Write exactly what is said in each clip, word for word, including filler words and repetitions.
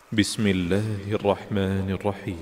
بسم الله الرحمن الرحيم.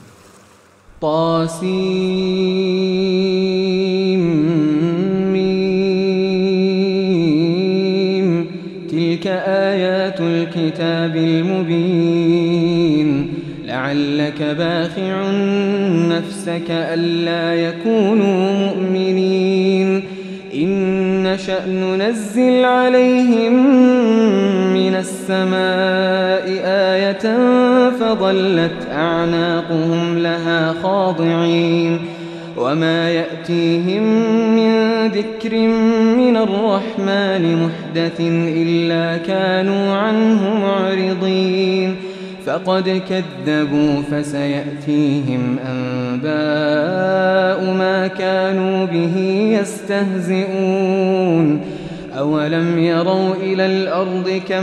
طاسيم. تلك آيات الكتاب المبين. لعلك باخع نفسك ألا يكونوا مؤمنين. إن نشأ ننزل عليهم من السماء آية فظلت أعناقهم لها خاضعين. وما يأتيهم من ذكر من الرحمن محدث إلا كانوا عنه معرضين. فقد كذبوا فسيأتيهم أنباء ما كانوا به يستهزئون. أولم يروا إلى الأرض كم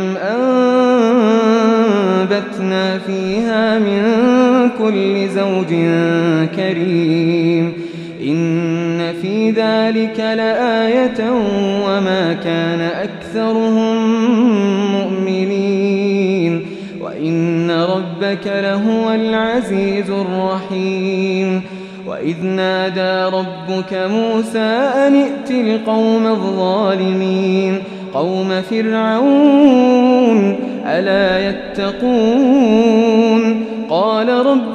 أنبتنا فيها من كل زوج كريم. إن في ذلك لآية وما كان أكثرهم مؤمنين وإن ربك لهو العزيز الرحيم. وإذ نادى ربك موسى أن ائت القوم الظالمين قوم فرعون ألا يتقون. قال رب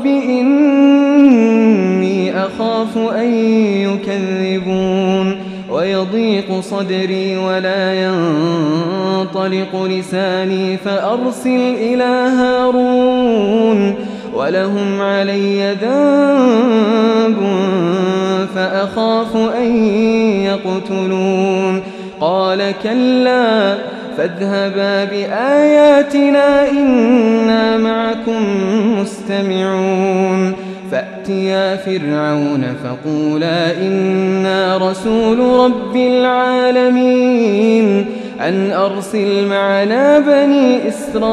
إني أخاف أن يكذبون ويضيق صدري ولا ينطلق لساني فأرسل إلى هارون ولهم علي ذنب فأخاف أن يقتلون. قال كلا فاذهبا بآياتنا إنا معكم مستمعون. فأتيا فرعون فقولا إنا رسول رب العالمين أن أرسل معنا بني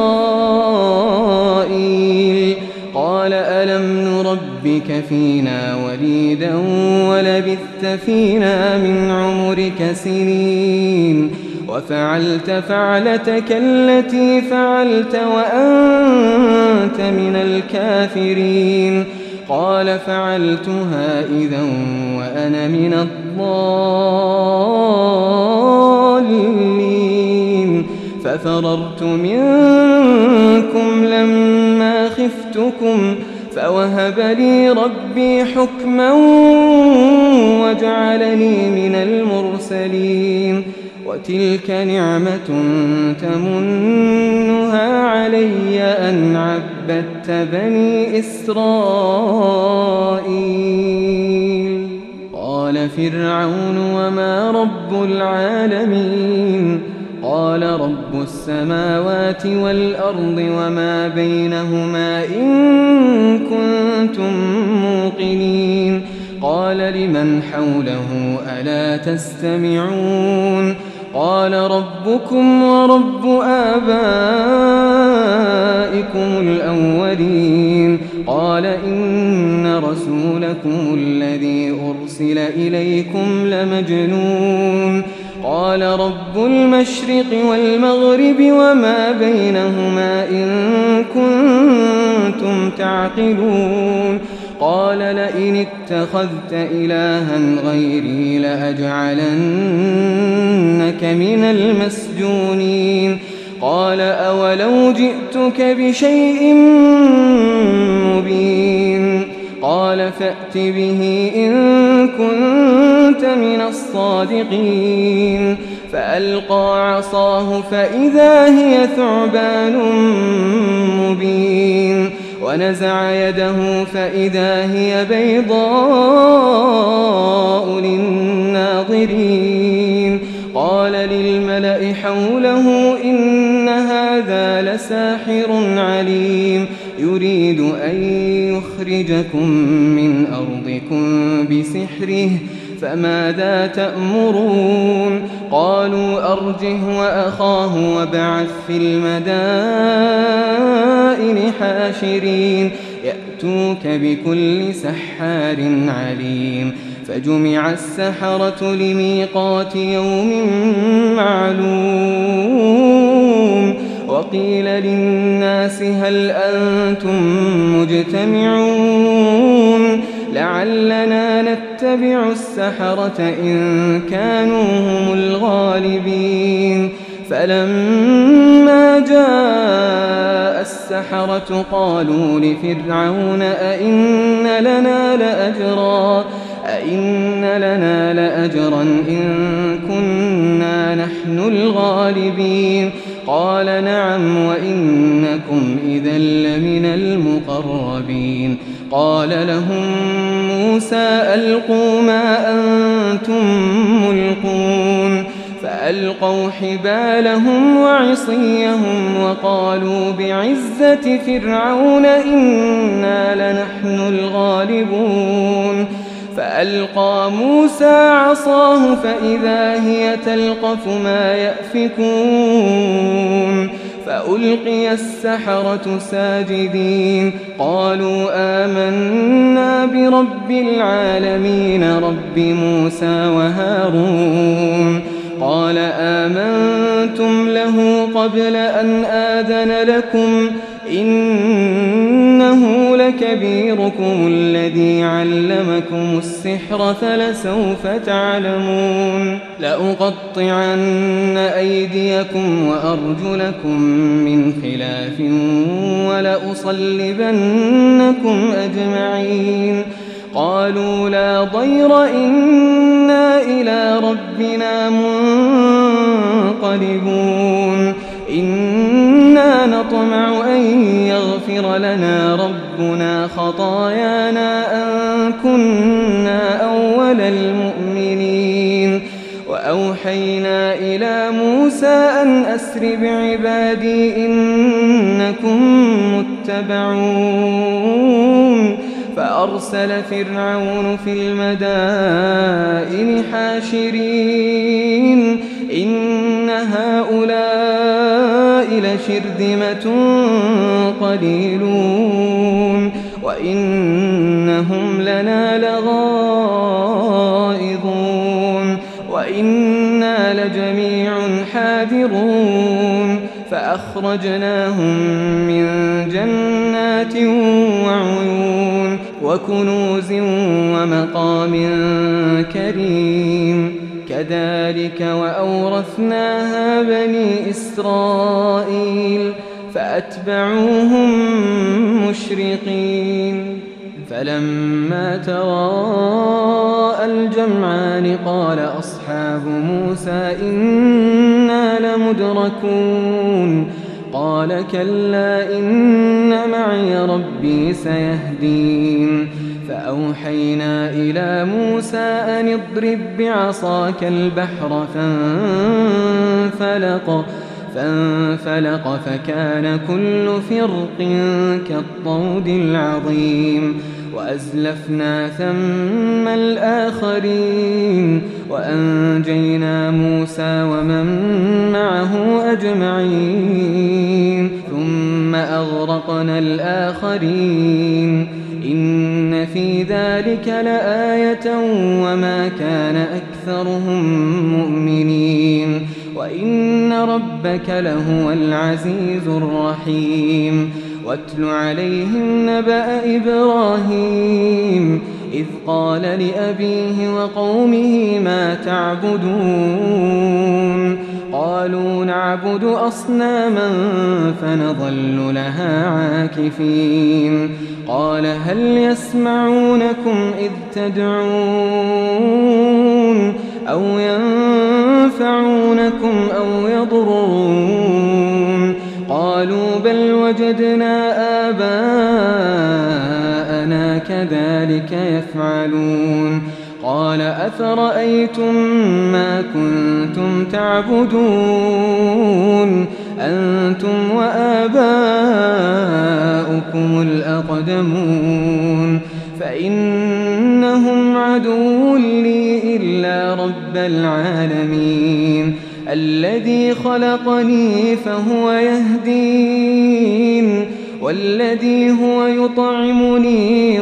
إسرائيل. قال ألم نربك فينا وليدا ولبثت فينا من عمرك سنين وفعلت فعلتك التي فعلت وأنت من الكافرين. قال فعلتها إذا وأنا من الضالين. ففررت منكم لما خفتكم فوهب لي ربي حكما وجعلني من المرسلين. وتلك نعمة تمنها علي أن عبدت بني إسرائيل. قال فرعون وما رب العالمين. قال رب السماوات والأرض وما بينهما إن كنتم موقنين. قال لمن حوله ألا تستمعون. قال ربكم ورب آبائكم الأولين. قال إن رسولكم الذي أرسل إليكم لمجنون. قال رب المشرق والمغرب وما بينهما إن كنتم تعقلون. قال لئن اتخذت إلها غيري لأجعلنك من المسجونين. قال أولو جئتك بشيء مبين. قال فأت به إن كنت من الصادقين. فألقى عصاه فإذا هي ثعبان مبين. ونزع يده فإذا هي بيضاء للناظرين. قال للملأ حوله إن هذا لساحر عليم يريد أن يخرجكم من أرضكم بسحره فماذا تأمرون. قالوا أرجه وأخاه وابعث في المدائن حاشرين يأتوك بكل سحار عليم. فجمع السحرة لميقات يوم معلوم. وقيل للناس هل أنتم مجتمعون لعلنا نتبع السحرة إن كانوا هم الغالبين فلما جاء السحرة قالوا لفرعون أئن لنا لأجرا أئن لنا لأجرا إن كنا نحن الغالبين قال نعم وإنكم إذا لمن المقربين قال لهم موسى ألقوا ما أنتم ملقون فألقوا حبالهم وعصيهم وقالوا بعزة فرعون إنا لنحن الغالبون فألقى موسى عصاه فإذا هي تلقف ما يأفكون فألقي السحرة ساجدين قالوا آمنا برب العالمين رب موسى وهارون قال آمنتم له قبل أن آذن لكم إنه لكبيركم الذي علمكم السحر فلسوف تعلمون لأقطعن أيديكم وأرجلكم من خلاف ولأصلبنكم أجمعين قالوا لا ضير إنا إلى ربنا منقلبون إنا نطمع أن يغفر لنا ربنا خطايانا أن كنا أول المؤمنين وأوحينا إلى موسى أن أسر بعبادي إنكم متبعون فأرسل فرعون في المدائن حاشرين إن هؤلاء لشرذمة قليلون وإنهم لنا لغائظون وإنا لجميع حاذرون فأخرجناهم من جنات وعيون وكنوز ومقام كريم كذلك وأورثناها بني إسرائيل فأتبعوهم مشرقين فلما تراءى الجمعان قال أصحاب موسى إنا لمدركون قال كلا إن معي ربي سيهدين فأوحينا إلى موسى أن اضرب بعصاك البحر فانفلق فانفلق فكان كل فرق كالطود العظيم وأزلفنا ثم الآخرين وأنجينا موسى ومن معه أجمعين ثم أغرقنا الآخرين إن في ذلك لآية وما كان أكثرهم مؤمنين وإن ربك لهو العزيز الرحيم واتل عليهم نبأ إبراهيم إذ قال لأبيه وقومه ما تعبدون قالوا نعبد أصناما فنظل لها عاكفين قال هل يسمعونكم إذ تدعون أو ينفعونكم أو يضرون قالوا بل وجدنا آباءنا كذلك يفعلون قال أفرأيتم ما كنتم تعبدون أنتم وآباؤكم الأقدمون فإنهم عدو لي إلا رب العالمين الذي خلقني فهو يهدين والذي هو يطعمني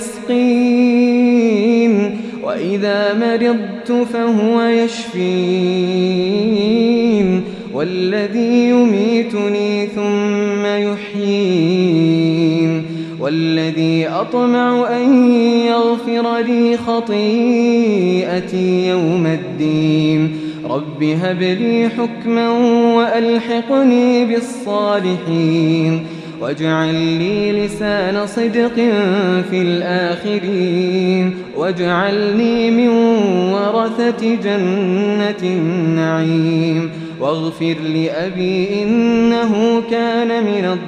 ويسقين وإذا مرضت فهو يشفين والذي يميتني ثم يحيين والذي أطمع أن يغفر لي خطيئتي يوم الدين رب هب لي حكما وألحقني بالصالحين واجعل لي لسان صدق في الآخرين واجعلني من ورثة جنة النعيم واغفر لأبي إنه كان من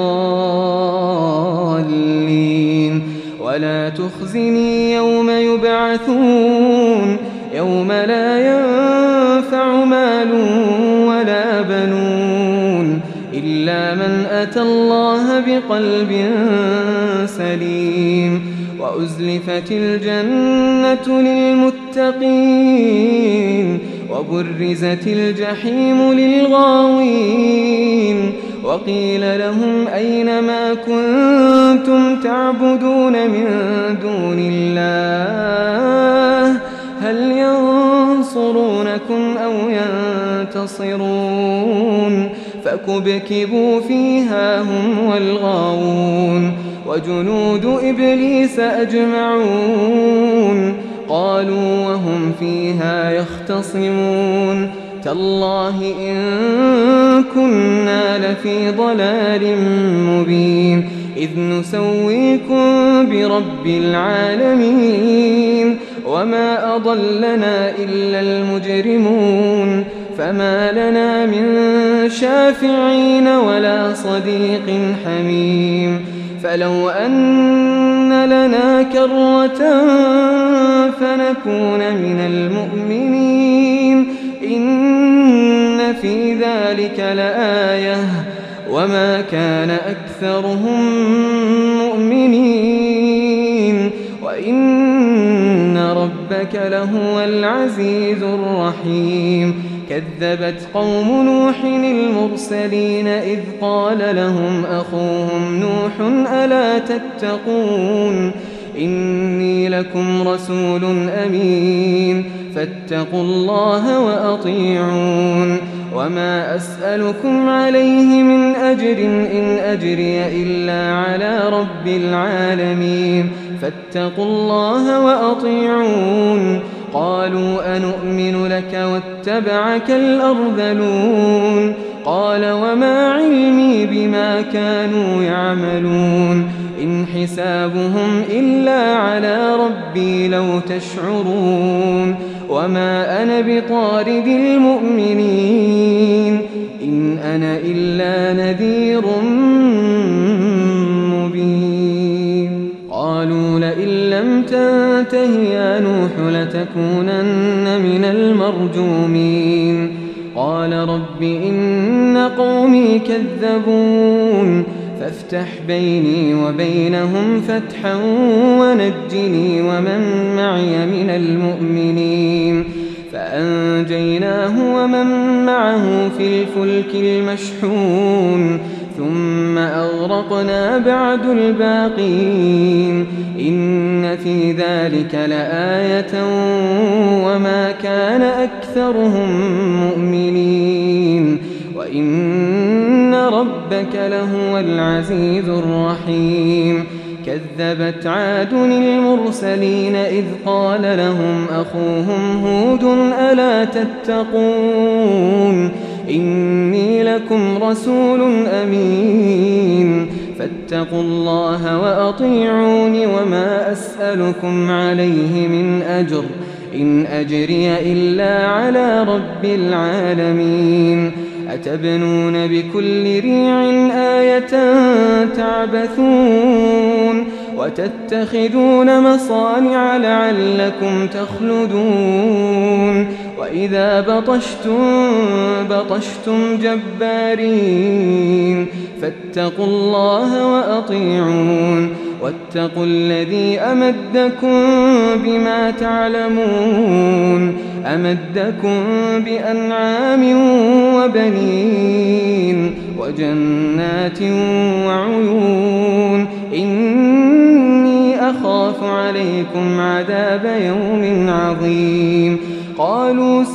الضالين ولا تخزني يوم يبعثون يوم لا ينفع مال ولا بنون إلا من أتى الله بقلب سليم وأزلفت الجنة للمتقين وبرزت الجحيم للغاوين وقيل لهم أين ما كنتم تعبدون من دون الله هل ينصرونكم أو ينتصرون فكبكبوا فيها هم والغاوون وجنود إبليس أجمعون قالوا وهم فيها يختصمون تالله إن كنا لفي ضلال مبين إذ نسويكم برب العالمين وما أضلنا إلا المجرمون فما لنا من شافعين ولا صديق حميم فلو أن لنا كرة فنكون من المؤمنين إن في ذلك لآية وما كان أكثرهم مؤمنين وإن ربك لهو العزيز الرحيم كذبت قوم نوح المرسلين إذ قال لهم أخوهم نوح ألا تتقون إني لكم رسول أمين فاتقوا الله وأطيعون وما أسألكم عليه من أجر إن أجري إلا على رب العالمين فاتقوا الله وأطيعون قالوا أنؤمن لك واتبعك الأرذلون قال وما علمي بما كانوا يعملون إن حسابهم إلا على ربي لو تشعرون وما أنا بطارد المؤمنين إن أنا إلا نذير مبين قالوا لئن لم تنته يا نوح لتكونن من المرجومين قال رب إن قومي كذبون فافتح بيني وبينهم فتحا ونجني ومن معي من المؤمنين فأنجيناه ومن معه في الفلك المشحون ثم أغرقنا بعد الباقين إن في ذلك لآية وما كان أكثرهم مؤمنين وإن ربك لهو العزيز الرحيم كذبت عاد المرسلين إذ قال لهم أخوهم هود ألا تتقون إني لكم رسول أمين فاتقوا الله وأطيعون وما أسألكم عليه من أجر إن أجري إلا على رب العالمين أتبنون بكل ريع آية تعبثون وتتخذون مصانع لعلكم تخلدون وإذا بطشتم بطشتم جبارين فاتقوا الله وأطيعون واتقوا الذي أمدكم بما تعلمون أمدكم بأنعام وبنين وجنات وعيون إني أخاف عليكم عذاب يوم عظيم قالوا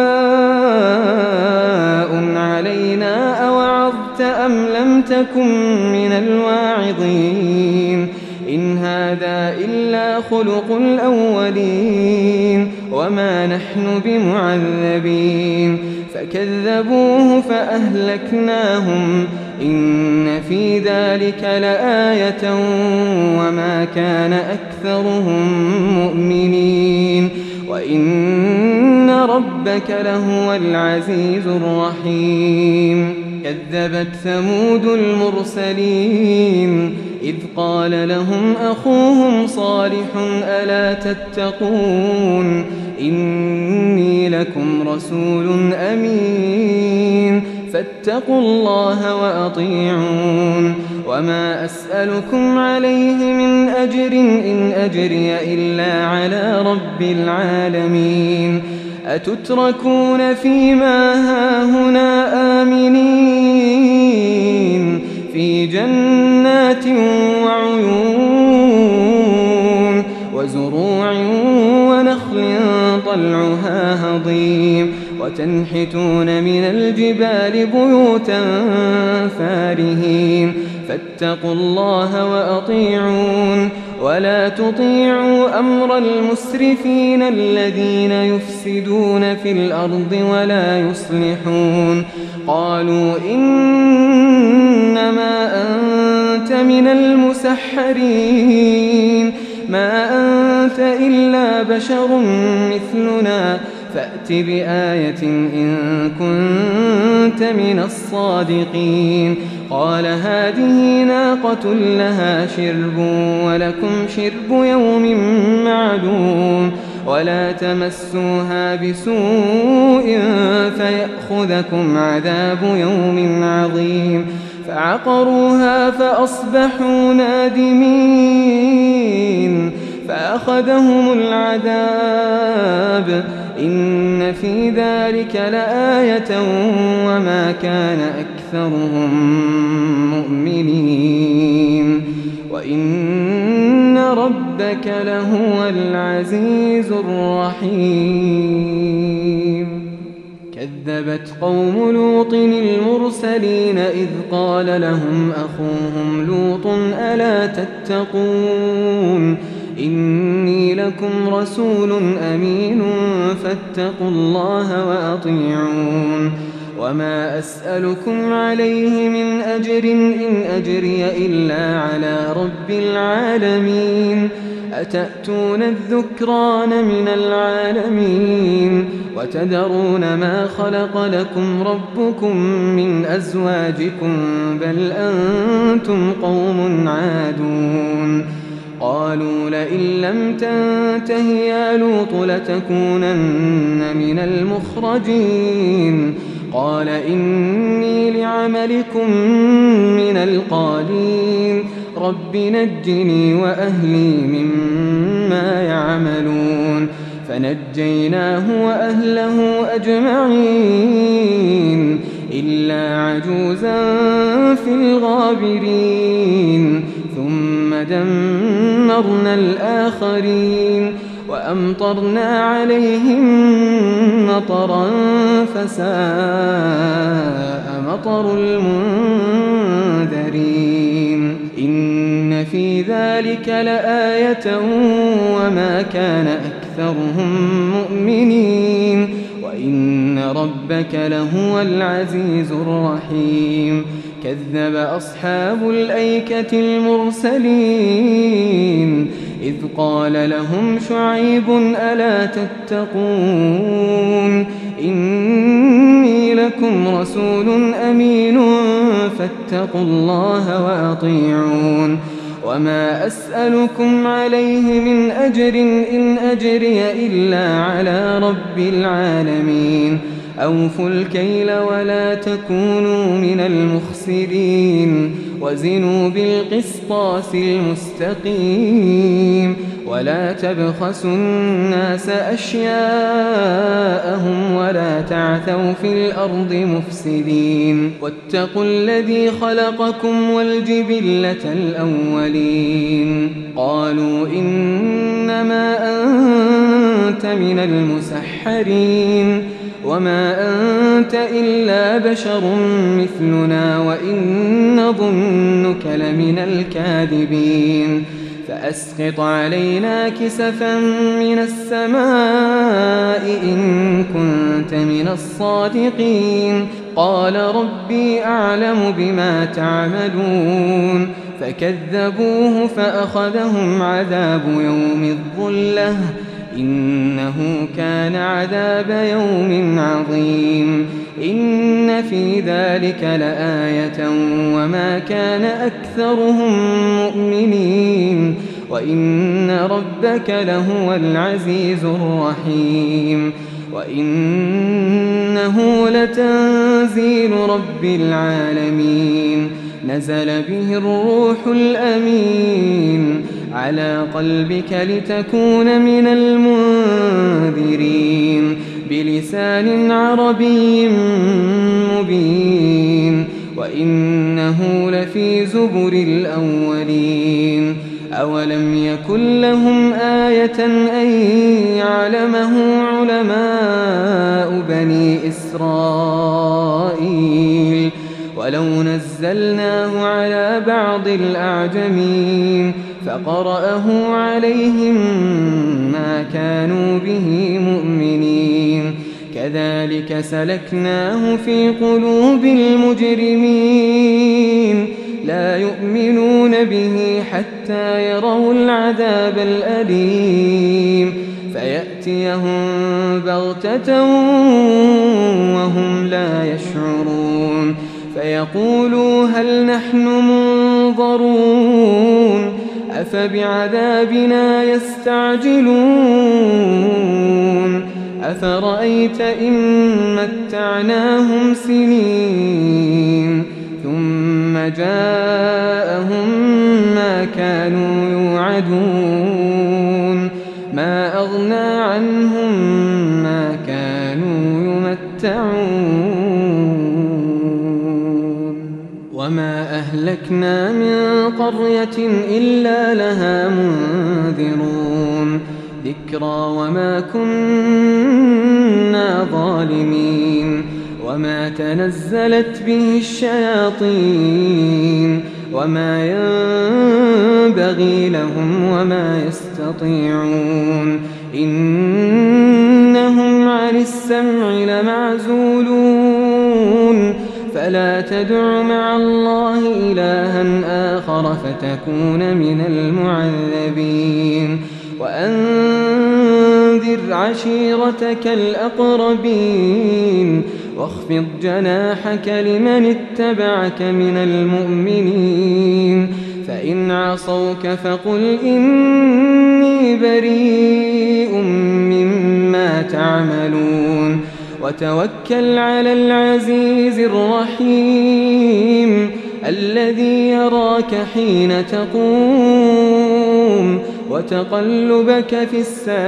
سواء علينا أوعظت أم لم تكن من الواعظين إن هذا إلا خلق الأولين وما نحن بمعذبين فكذبوه فأهلكناهم إن في ذلك لآية وما كان أكثرهم مؤمنين وإن ربك لهو العزيز الرحيم كذبت ثمود المرسلين إذ قال لهم أخوهم صالح ألا تتقون إني لكم رسول أمين فاتقوا الله وأطيعون وما أسألكم عليه من أجر إن أجري إلا على رب العالمين أتتركون فيما هاهنا آمنين في جنات وعيون وزروع ونخل طلعها هضيم وتنحتون من الجبال بيوتا فارهين فاتقوا الله وأطيعون ولا تطيعوا أمر المسرفين الذين يفسدون في الأرض ولا يصلحون قالوا إنما أنت من المسحرين ما أنت إلا بشر مثلنا فأت بآية إن كنت من الصادقين قال هذه ناقة لها شرب ولكم شرب يوم معلوم ولا تمسوها بسوء فيأخذكم عذاب يوم عظيم فعقروها فأصبحوا نادمين فأخذهم العذاب إن في ذلك لآية وما كان أكثرهم مؤمنين وإن ربك لهو العزيز الرحيم كذبت قوم لوط المرسلين إذ قال لهم أخوهم لوط ألا تتقون إني لكم رسول أمين فاتقوا الله وأطيعون وما أسألكم عليه من أجر إن أجري إلا على رب العالمين أتأتون الذكران من العالمين وتذرون ما خلق لكم ربكم من أزواجكم بل أنتم قوم عادون قالوا لئن لم تنته يا لوط لتكونن من المخرجين قال إني لعملكم من القالين رب نجني وأهلي مما يعملون فنجيناه وأهله أجمعين إلا عجوزا في الغابرين ثم دمرنا الآخرين وأمطرنا عليهم مطرا فساء مطر المنذرين إن في ذلك لآية وما كان أكثرهم مؤمنين وإن ربك لهو العزيز الرحيم كذب أصحاب الأيكة المرسلين إذ قال لهم شعيب ألا تتقون إني لكم رسول أمين فاتقوا الله وأطيعون وما أسألكم عليه من أجر إن أجري إلا على رب العالمين أوفوا الكيل ولا تكونوا من المخسرين وزنوا بالقسطاس المستقيم ولا تبخسوا الناس أشياءهم ولا تعثوا في الأرض مفسدين واتقوا الذي خلقكم والجبلة الأولين قالوا إنما أنت من المسحرين وما أنت إلا بشر مثلنا وإن نظنك لمن الكاذبين فأسقط علينا كسفا من السماء إن كنت من الصادقين قال ربي أعلم بما تعملون فكذبوه فأخذهم عذاب يوم الظلة إنه كان عذاب يوم عظيم إن في ذلك لآية وما كان أكثرهم مؤمنين وإن ربك لهو العزيز الرحيم وإنه لتنزيل رب العالمين نزل به الروح الأمين على قلبك لتكون من المنذرين بلسان عربي مبين وإنه لفي زبر الأولين أولم يكن لهم آية أن يعلمه علماء بني إسرائيل ولو نزلناه على بعض الأعجمين فقرأه عليهم ما كانوا به مؤمنين كذلك سلكناه في قلوب المجرمين لا يؤمنون به حتى يروا العذاب الأليم فيأتيهم بغتة وهم لا يشعرون فيقولوا هل نحن منظرون أفبعذابنا يستعجلون أفرأيت إن متعناهم سنين ثم جاءهم ما كانوا يوعدون ما أغنى عنهم ما كانوا يمتعون وما أهلكنا من قرية إلا لها منذرون ذكرى وما كنا ظالمين وما تنزلت به الشياطين وما ينبغي لهم وما يستطيعون إنهم عن السمع لمعزولون فلا تدع مع الله إلها آخر فتكون من المعذبين وأنذر عشيرتك الأقربين واخفض جناحك لمن اتبعك من المؤمنين فإن عصوك فقل إني بريء مما تعملون وتوكل على العزيز الرحيم الذي يراك حين تقوم وتقلبك في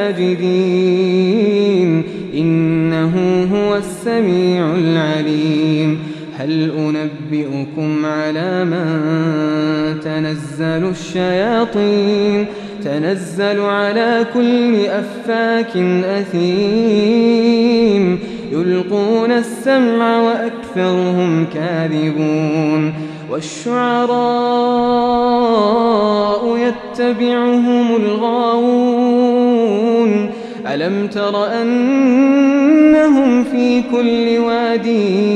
الساجدين إنه هو السميع العليم هل أنبئكم على من تنزل الشياطين تنزل على كل أفاك أثيم يلقون السمع وأكثرهم كاذبون والشعراء يتبعهم الغاوون ألم تر أنهم في كل واد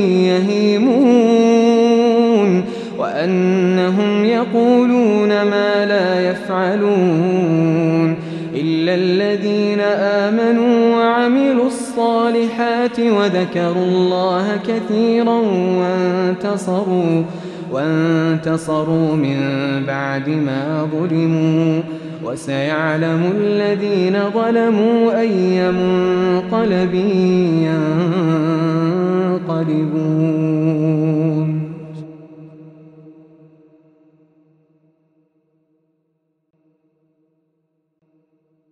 يهيمون وأنهم يقولون ما لا يفعلون إلا الذين آمنوا وعملوا الصالحات وذكروا الله كثيرا وانتصروا وانتصروا من بعد ما ظلموا وسيعلم الذين ظلموا أي منقلب ينقلبون